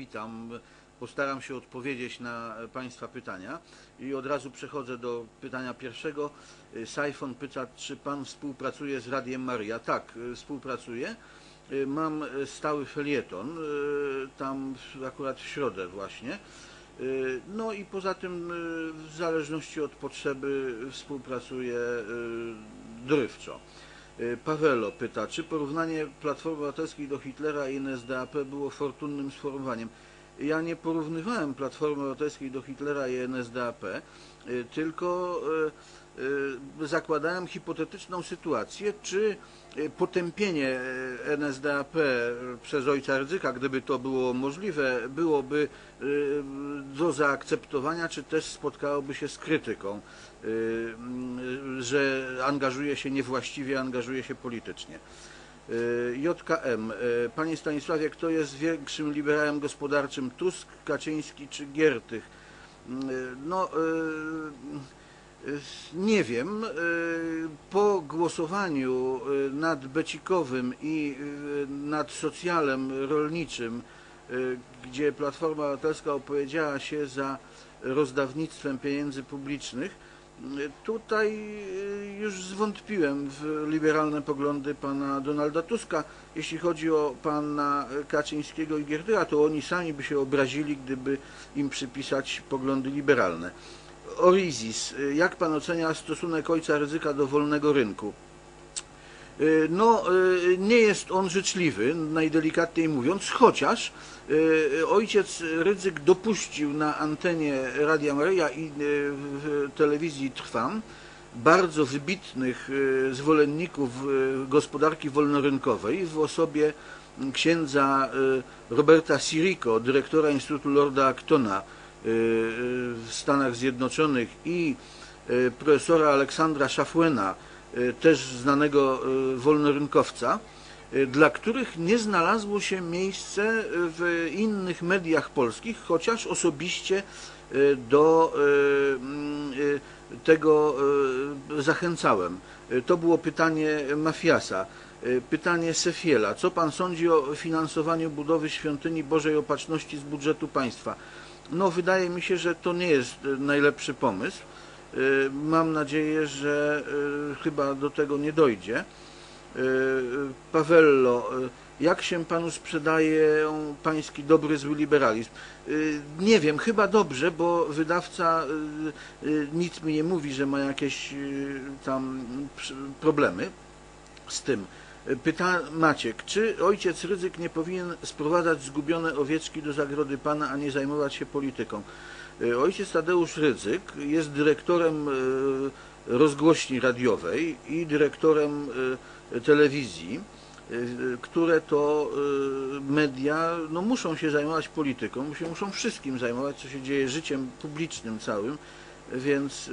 witam. Postaram się odpowiedzieć na Państwa pytania i od razu przechodzę do pytania pierwszego. Sajfon pyta, czy Pan współpracuje z Radiem Maryja? Tak, współpracuję. Mam stały felieton, tam akurat w środę właśnie. No i poza tym w zależności od potrzeby współpracuję dorywczo. Pawelo pyta, czy porównanie Platformy Obywatelskiej do Hitlera i NSDAP było fortunnym sformułowaniem? Ja nie porównywałem Platformy Obywatelskiej do Hitlera i NSDAP, tylko zakładałem hipotetyczną sytuację, czy potępienie NSDAP przez ojca Rydzyka, gdyby to było możliwe, byłoby do zaakceptowania, czy też spotkałoby się z krytyką, że angażuje się niewłaściwie, angażuje się politycznie. JKM. Panie Stanisławie, kto jest większym liberałem gospodarczym, Tusk, Kaczyński czy Giertych? No, nie wiem. Po głosowaniu nad becikowym i nad socjalem rolniczym, gdzie Platforma Obywatelska opowiedziała się za rozdawnictwem pieniędzy publicznych, tutaj już zwątpiłem w liberalne poglądy pana Donalda Tuska. Jeśli chodzi o pana Kaczyńskiego i Giertycha, to oni sami by się obrazili, gdyby im przypisać poglądy liberalne. Orizis, jak pan ocenia stosunek ojca Rydzyka do wolnego rynku? No, nie jest on życzliwy, najdelikatniej mówiąc, chociaż ojciec Rydzyk dopuścił na antenie Radia Maryja i w telewizji Trwam bardzo wybitnych zwolenników gospodarki wolnorynkowej w osobie księdza Roberta Sirico, dyrektora Instytutu Lorda Actona w Stanach Zjednoczonych, i profesora Aleksandra Szafłena, też znanego wolnorynkowca, dla których nie znalazło się miejsce w innych mediach polskich, chociaż osobiście do tego zachęcałem. To było pytanie Mafiasa. Pytanie Sefiela. Co pan sądzi o finansowaniu budowy Świątyni Bożej Opatrzności z budżetu państwa? No, wydaje mi się, że to nie jest najlepszy pomysł. Mam nadzieję, że chyba do tego nie dojdzie. Pawello, jak się panu sprzedaje pański dobry, zły liberalizm? Nie wiem, chyba dobrze, bo wydawca nic mi nie mówi, że ma jakieś tam problemy z tym. Pyta Maciek, czy ojciec Rydzyk nie powinien sprowadzać zgubione owieczki do zagrody Pana, a nie zajmować się polityką? Ojciec Tadeusz Rydzyk jest dyrektorem rozgłośni radiowej i dyrektorem telewizji, które to media no, muszą się zajmować polityką, muszą wszystkim zajmować, co się dzieje, życiem publicznym całym, więc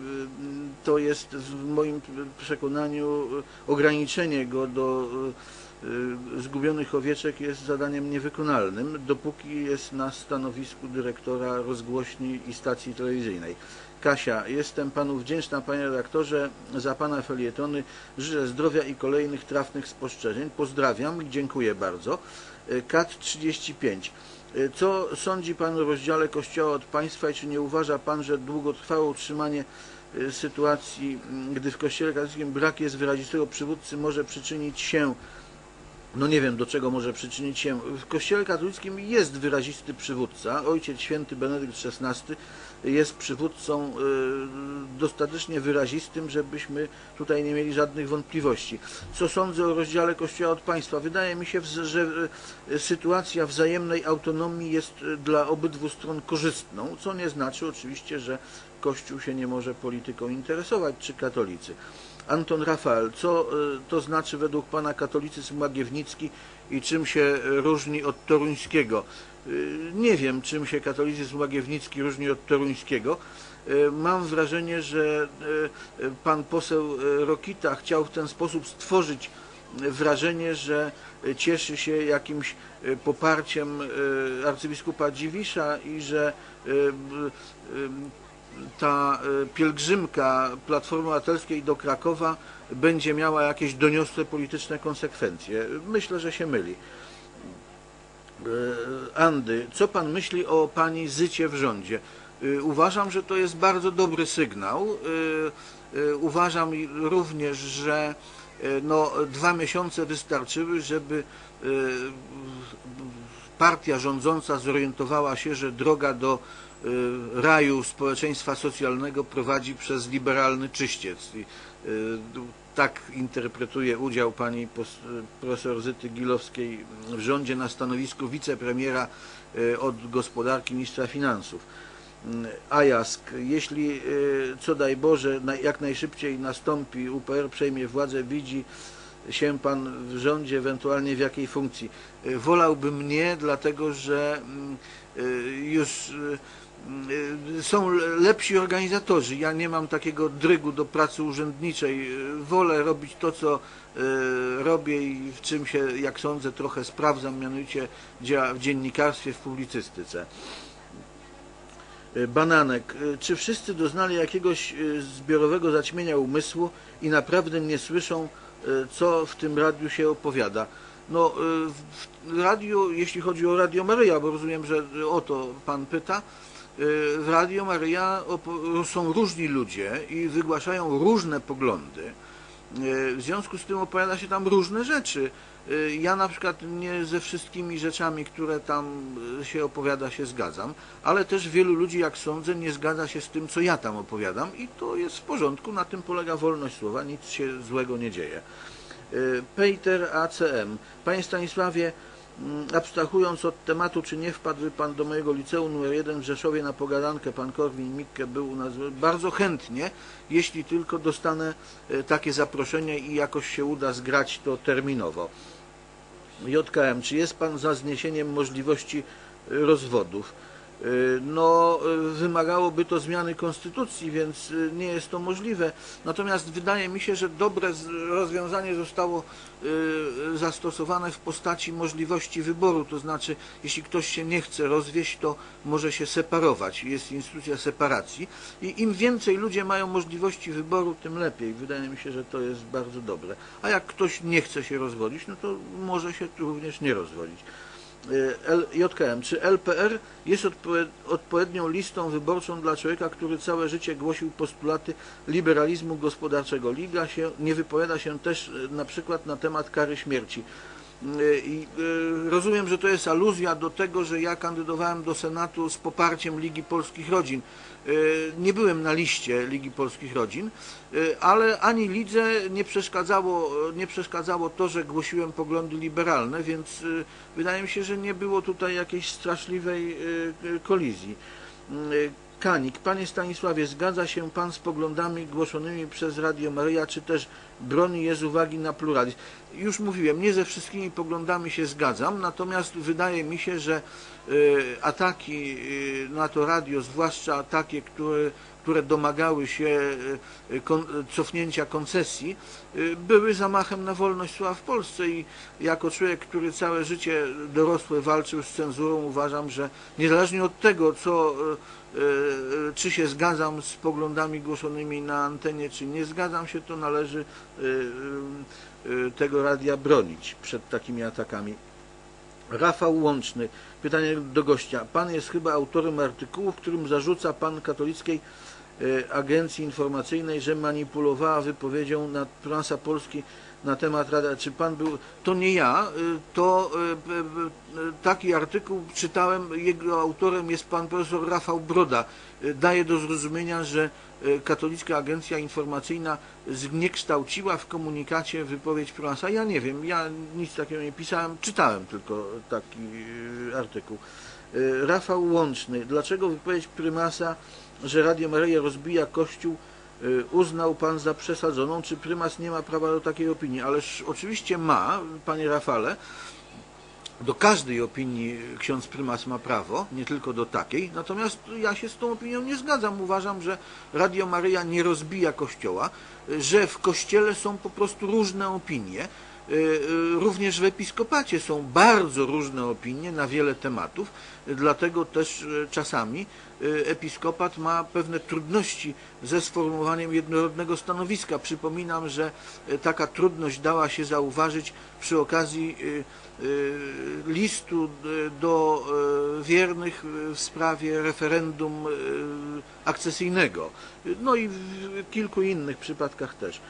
to jest w moim przekonaniu ograniczenie go do zgubionych owieczek jest zadaniem niewykonalnym, dopóki jest na stanowisku dyrektora rozgłośni i stacji telewizyjnej. Kasia, jestem panu wdzięczna, panie redaktorze, za pana felietony. Życzę zdrowia i kolejnych trafnych spostrzeżeń. Pozdrawiam i dziękuję bardzo. Kat 35. Co sądzi pan o rozdziale Kościoła od państwa i czy nie uważa pan, że długotrwałe utrzymanie sytuacji, gdy w Kościele katolickim brak jest wyrazistego przywódcy, może przyczynić się, no nie wiem do czego może przyczynić się. W Kościele katolickim jest wyrazisty przywódca. Ojciec święty Benedykt XVI jest przywódcą dostatecznie wyrazistym, żebyśmy tutaj nie mieli żadnych wątpliwości. Co sądzę o rozdziale Kościoła od państwa? Wydaje mi się, że sytuacja wzajemnej autonomii jest dla obydwu stron korzystną, co nie znaczy oczywiście, że Kościół się nie może polityką interesować, czy katolicy. Anton Rafael, co to znaczy według pana katolicyzm łagiewnicki i czym się różni od toruńskiego? Nie wiem, czym się katolicyzm łagiewnicki różni od toruńskiego. Mam wrażenie, że pan poseł Rokita chciał w ten sposób stworzyć wrażenie, że cieszy się jakimś poparciem arcybiskupa Dziwisza i że ta pielgrzymka Platformy Obywatelskiej do Krakowa będzie miała jakieś doniosłe polityczne konsekwencje. Myślę, że się myli. Andy, co pan myśli o pani Zycie w rządzie? Uważam, że to jest bardzo dobry sygnał. Uważam również, że no, 2 miesiące wystarczyły, żeby partia rządząca zorientowała się, że droga do raju społeczeństwa socjalnego prowadzi przez liberalny czyściec. Tak interpretuję udział pani profesor Zyty Gilowskiej w rządzie na stanowisku wicepremiera od gospodarki, ministra finansów. Ajask, jeśli co daj Boże jak najszybciej nastąpi, UPR przejmie władzę, widzi się pan w rządzie, ewentualnie w jakiej funkcji? Wolałbym nie, dlatego że już są lepsi organizatorzy. Ja nie mam takiego drygu do pracy urzędniczej. Wolę robić to, co robię i w czym się, jak sądzę, trochę sprawdzam, mianowicie w dziennikarstwie, w publicystyce. Bananek, czy wszyscy doznali jakiegoś zbiorowego zaćmienia umysłu i naprawdę nie słyszą, co w tym radiu się opowiada? No, w radiu, jeśli chodzi o Radio Maryja, bo rozumiem, że o to pan pyta, w Radio Maryja są różni ludzie i wygłaszają różne poglądy. W związku z tym opowiada się tam różne rzeczy. Ja na przykład nie ze wszystkimi rzeczami, które tam się opowiada, się zgadzam, ale też wielu ludzi, jak sądzę, nie zgadza się z tym, co ja tam opowiadam i to jest w porządku, na tym polega wolność słowa, nic się złego nie dzieje. Peter ACM. Panie Stanisławie, abstrahując od tematu, czy nie wpadłby pan do mojego liceum numer 1 w Rzeszowie na pogadankę? Pan Korwin-Mikke był u nas bardzo chętnie, jeśli tylko dostanę takie zaproszenie i jakoś się uda zgrać to terminowo. JKM, czy jest pan za zniesieniem możliwości rozwodów? No, wymagałoby to zmiany konstytucji, więc nie jest to możliwe. Natomiast wydaje mi się, że dobre rozwiązanie zostało zastosowane w postaci możliwości wyboru, to znaczy jeśli ktoś się nie chce rozwieść, to może się separować, jest instytucja separacji i im więcej ludzie mają możliwości wyboru, tym lepiej. Wydaje mi się, że to jest bardzo dobre. A jak ktoś nie chce się rozwodzić, no to może się również nie rozwodzić. JKM, czy LPR jest odpowiednią listą wyborczą dla człowieka, który całe życie głosił postulaty liberalizmu gospodarczego? Liga nie wypowiada się też na przykład na temat kary śmierci. I rozumiem, że to jest aluzja do tego, że ja kandydowałem do Senatu z poparciem Ligi Polskich Rodzin. Nie byłem na liście Ligi Polskich Rodzin, ale ani lidze nie przeszkadzało to, że głosiłem poglądy liberalne, więc wydaje mi się, że nie było tutaj jakiejś straszliwej kolizji. Kanik, panie Stanisławie, zgadza się pan z poglądami głoszonymi przez Radio Maryja, czy też broni je z uwagi na pluralizm? Już mówiłem, nie ze wszystkimi poglądami się zgadzam, natomiast wydaje mi się, że ataki na to radio, zwłaszcza takie, które domagały się cofnięcia koncesji, były zamachem na wolność słowa w Polsce i jako człowiek, który całe życie dorosłe walczył z cenzurą, uważam, że niezależnie od tego, czy się zgadzam z poglądami głoszonymi na antenie, czy nie zgadzam się, to należy tego radia bronić przed takimi atakami. Rafał Łączny, pytanie do gościa. Pan jest chyba autorem artykułu, w którym zarzuca pan katolickiej agencji informacyjnej, że manipulowała wypowiedzią na Prasa Polski na temat Rady. Czy pan był... To nie ja, to taki artykuł czytałem, jego autorem jest pan profesor Rafał Broda. Daje do zrozumienia, że Katolicka Agencja Informacyjna zniekształciła w komunikacie wypowiedź prymasa. Ja nie wiem, ja nic takiego nie pisałem, czytałem tylko taki artykuł. Rafał Łączny, dlaczego wypowiedź prymasa, że Radio Maryja rozbija Kościół, uznał pan za przesadzoną? Czy prymas nie ma prawa do takiej opinii? Ależ oczywiście ma, panie Rafale. Do każdej opinii ksiądz prymas ma prawo, nie tylko do takiej, natomiast ja się z tą opinią nie zgadzam. Uważam, że Radio Maryja nie rozbija Kościoła, że w Kościele są po prostu różne opinie Również w episkopacie są bardzo różne opinie na wiele tematów, dlatego też czasami episkopat ma pewne trudności ze sformułowaniem jednorodnego stanowiska. Przypominam, że taka trudność dała się zauważyć przy okazji listu do wiernych w sprawie referendum akcesyjnego. No i w kilku innych przypadkach też.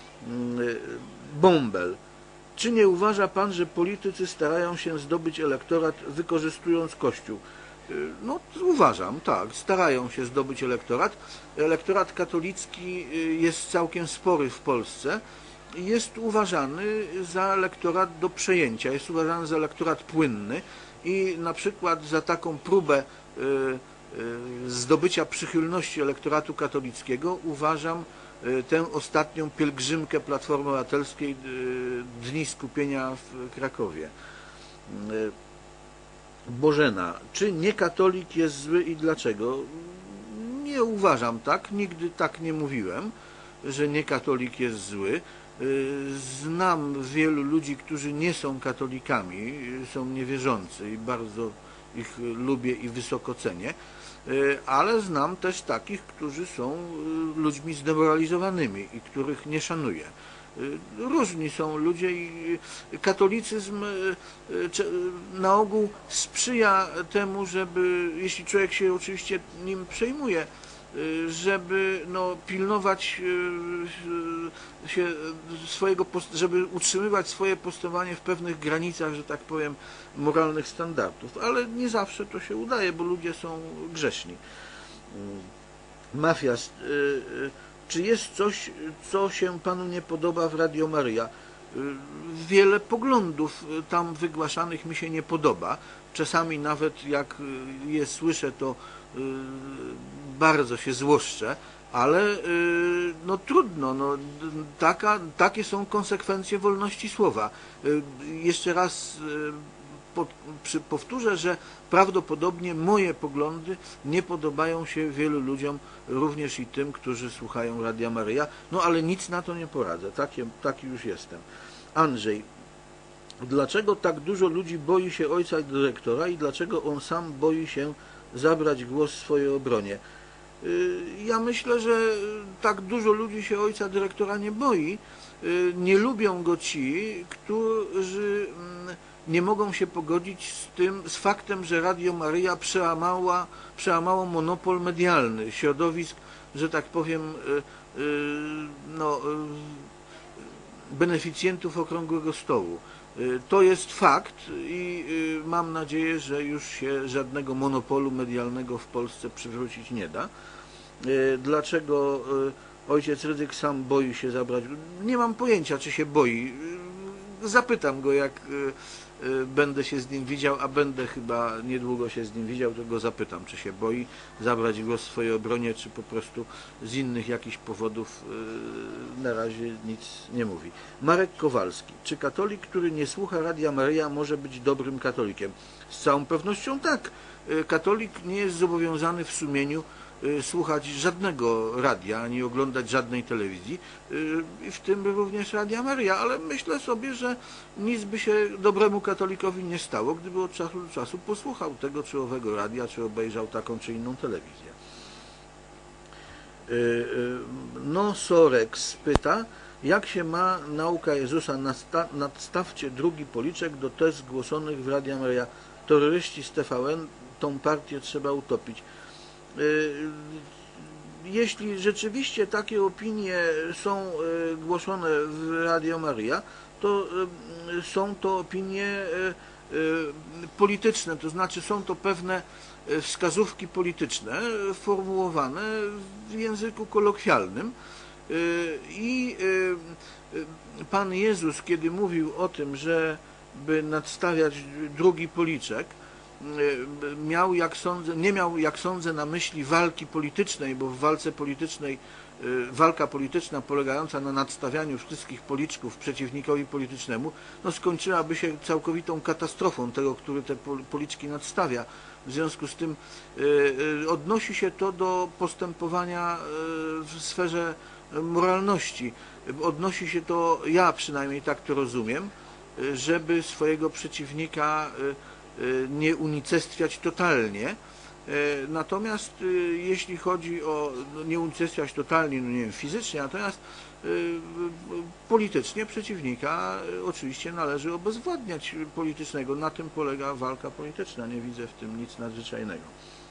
Bąbel. Czy nie uważa pan, że politycy starają się zdobyć elektorat, wykorzystując Kościół? No, uważam, tak, starają się zdobyć elektorat. Elektorat katolicki jest całkiem spory w Polsce. Jest uważany za elektorat do przejęcia, jest uważany za elektorat płynny i na przykład za taką próbę zdobycia przychylności elektoratu katolickiego uważam tę ostatnią pielgrzymkę Platformy Obywatelskiej Dni Skupienia w Krakowie. Bożena, czy niekatolik jest zły i dlaczego? Nie uważam tak, nigdy tak nie mówiłem, że niekatolik jest zły. Znam wielu ludzi, którzy nie są katolikami, są niewierzący i bardzo ich lubię i wysoko cenię, ale znam też takich, którzy są ludźmi zdemoralizowanymi i których nie szanuję. Różni są ludzie i katolicyzm na ogół sprzyja temu, żeby, jeśli człowiek się oczywiście nim przejmuje, żeby pilnować się swojego, żeby utrzymywać swoje postępowanie w pewnych granicach, że tak powiem, moralnych standardów, ale nie zawsze to się udaje, bo ludzie są grzeszni. Mafias, czy jest coś, co się panu nie podoba w Radio Maryja? Wiele poglądów tam wygłaszanych mi się nie podoba. Czasami nawet jak je słyszę, to bardzo się złoszczę, ale no trudno, takie są konsekwencje wolności słowa. Jeszcze raz powtórzę, że prawdopodobnie moje poglądy nie podobają się wielu ludziom, również i tym, którzy słuchają Radia Maryja, no ale nic na to nie poradzę, taki już jestem. Andrzej, dlaczego tak dużo ludzi boi się ojca dyrektora i dlaczego on sam boi się zabrać głos w swojej obronie? Ja myślę, że tak dużo ludzi się ojca dyrektora nie boi. Nie lubią go ci, którzy nie mogą się pogodzić z faktem, że Radio Maryja przełamało monopol medialny środowisk, że tak powiem, beneficjentów Okrągłego Stołu. To jest fakt i mam nadzieję, że już się żadnego monopolu medialnego w Polsce przywrócić nie da. Dlaczego ojciec Rydzyk sam boi się zabrać? Nie mam pojęcia, czy się boi. Zapytam go, jak będę się z nim widział, a będę chyba niedługo się z nim widział, to go zapytam, czy się boi zabrać głos w swojej obronie, czy po prostu z innych jakichś powodów na razie nic nie mówi. Marek Kowalski. Czy katolik, który nie słucha Radia Maryja, może być dobrym katolikiem? Z całą pewnością tak. Katolik nie jest zobowiązany w sumieniu słuchać żadnego radia, ani oglądać żadnej telewizji, w tym również Radia Maryja, ale myślę sobie, że nic by się dobremu katolikowi nie stało, gdyby od czasu do czasu posłuchał tego czy owego radia, czy obejrzał taką czy inną telewizję. Sorex pyta, jak się ma nauka Jezusa, nadstawcie drugi policzek do tez zgłoszonych w Radia Maryja. Terroryści z TVN, tą partię trzeba utopić. Jeśli rzeczywiście takie opinie są głoszone w Radio Maryja, to są to opinie polityczne, to znaczy są to pewne wskazówki polityczne formułowane w języku kolokwialnym i Pan Jezus, kiedy mówił o tym, żeby nadstawiać drugi policzek, nie miał, jak sądzę, na myśli walki politycznej, bo w walce politycznej, walka polityczna polegająca na nadstawianiu wszystkich policzków przeciwnikowi politycznemu, skończyłaby się całkowitą katastrofą tego, który te policzki nadstawia. W związku z tym odnosi się to do postępowania w sferze moralności. Odnosi się to, ja przynajmniej tak to rozumiem, żeby swojego przeciwnika nie unicestwiać totalnie. Natomiast jeśli chodzi o nie unicestwiać totalnie, no nie wiem, fizycznie, natomiast politycznie przeciwnika oczywiście należy obezwładniać politycznego. Na tym polega walka polityczna. Nie widzę w tym nic nadzwyczajnego.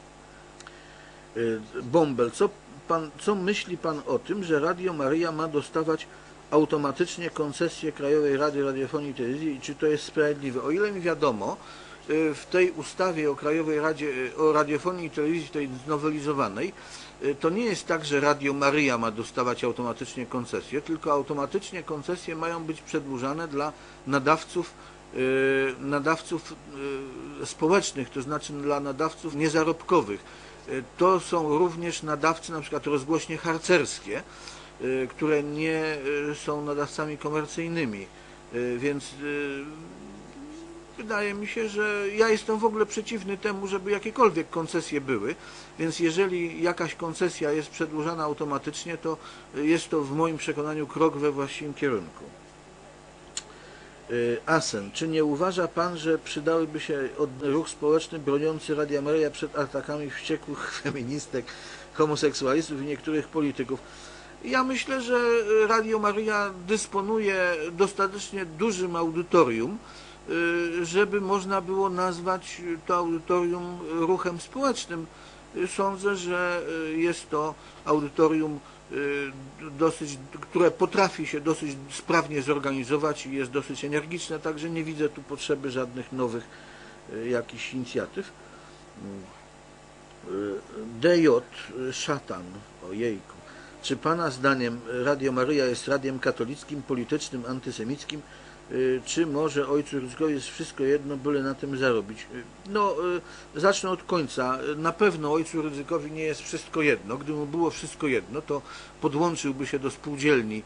Bąbel, co myśli Pan o tym, że Radio Maryja ma dostawać automatycznie koncesję Krajowej Rady Radiofonii i Telewizji i czy to jest sprawiedliwe? O ile mi wiadomo, w tej ustawie o Krajowej Radzie o Radiofonii i Telewizji, tej znowelizowanej, to nie jest tak, że Radio Maryja ma dostawać automatycznie koncesję, tylko automatycznie koncesje mają być przedłużane dla nadawców społecznych, to znaczy dla nadawców niezarobkowych. To są również nadawcy, na przykład rozgłośnie harcerskie, które nie są nadawcami komercyjnymi, więc wydaje mi się, że ja jestem w ogóle przeciwny temu, żeby jakiekolwiek koncesje były, więc jeżeli jakaś koncesja jest przedłużana automatycznie, to jest to w moim przekonaniu krok we właściwym kierunku. Asen, czy nie uważa Pan, że przydałyby się ruch społeczny broniący Radia Maryja przed atakami wściekłych feministek, homoseksualistów i niektórych polityków? Ja myślę, że Radio Maryja dysponuje dostatecznie dużym audytorium, żeby można było nazwać to audytorium ruchem społecznym. Sądzę, że jest to audytorium które potrafi się dosyć sprawnie zorganizować i jest dosyć energiczne, także nie widzę tu potrzeby żadnych nowych jakichś inicjatyw. DJ Szatan, ojejku. Czy Pana zdaniem Radio Maryja jest radiem katolickim, politycznym, antysemickim, czy może ojcu Rydzykowi jest wszystko jedno, byle na tym zarobić? No, zacznę od końca. Na pewno ojcu Rydzykowi nie jest wszystko jedno. Gdyby mu było wszystko jedno, to podłączyłby się do spółdzielni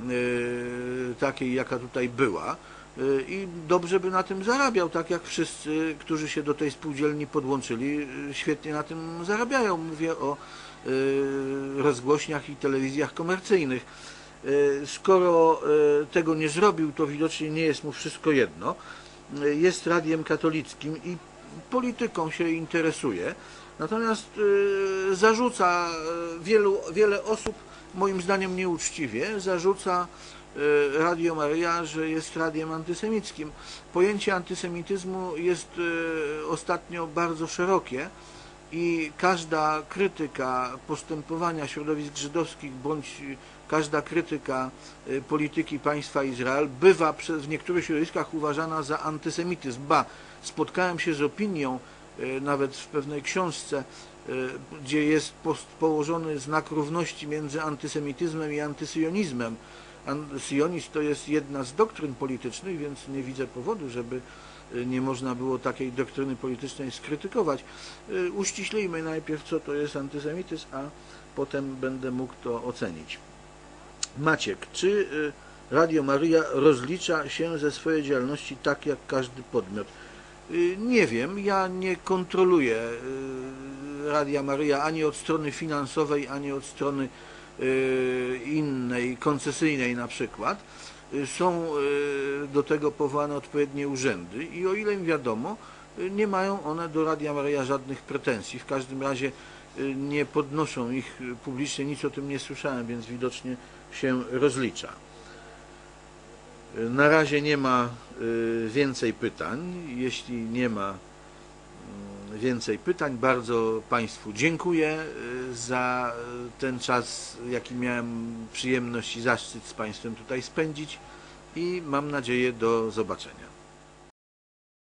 takiej, jaka tutaj była i dobrze by na tym zarabiał, tak jak wszyscy, którzy się do tej spółdzielni podłączyli, świetnie na tym zarabiają. Mówię o rozgłośniach i telewizjach komercyjnych. Skoro tego nie zrobił, to widocznie nie jest mu wszystko jedno. Jest radiem katolickim i polityką się interesuje. Natomiast zarzuca wiele osób, moim zdaniem nieuczciwie, zarzuca Radio Maryja, że jest radiem antysemickim. Pojęcie antysemityzmu jest ostatnio bardzo szerokie i każda krytyka postępowania środowisk żydowskich bądź każda krytyka polityki państwa Izrael bywa w niektórych środowiskach uważana za antysemityzm. Spotkałem się z opinią, nawet w pewnej książce, gdzie jest położony znak równości między antysemityzmem i antysyjonizmem. Syjonizm to jest jedna z doktryn politycznych, więc nie widzę powodu, żeby nie można było takiej doktryny politycznej skrytykować. Uściślejmy najpierw, co to jest antysemityzm, a potem będę mógł to ocenić. Maciek, czy Radio Maryja rozlicza się ze swojej działalności tak jak każdy podmiot? Nie wiem, ja nie kontroluję Radia Maryja ani od strony finansowej, ani od strony innej, koncesyjnej na przykład. Są do tego powołane odpowiednie urzędy i o ile mi wiadomo, nie mają one do Radia Maryja żadnych pretensji. W każdym razie nie podnoszą ich publicznie, nic o tym nie słyszałem, więc widocznie się rozlicza. Na razie nie ma więcej pytań. Jeśli nie ma więcej pytań, bardzo Państwu dziękuję za ten czas, jaki miałem przyjemność i zaszczyt z Państwem tutaj spędzić i mam nadzieję do zobaczenia.